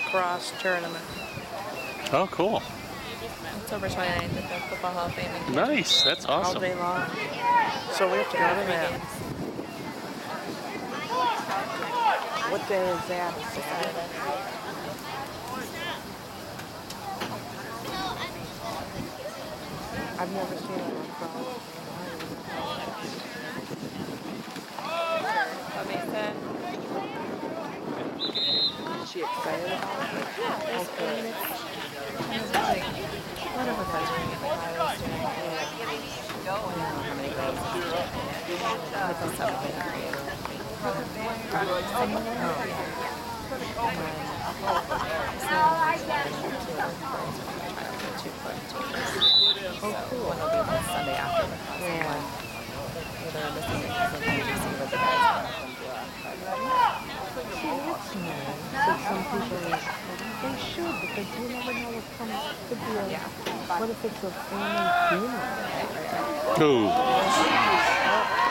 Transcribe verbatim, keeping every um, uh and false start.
lacrosse tournament. Oh, cool. October twenty-ninth at the Football Hall of Fame. In Nice. That's All awesome. day long. So we have to go to that. What day is that? Saturday. I've never seen a lacrosse. What makes that? Is she excited about it? Yeah, it's, I mean, it's kind of like whatever country in the Iowa student. I don't know how many girls. It's a seventh grade. Oh, cool. One will be the Sunday after the class. Yeah. Where they're missing it because they can see what the guys See, that's nice. So some people, they should, because you never know what comes. Could be a, Yeah. what if it's a family funeral? Ooh. Oh,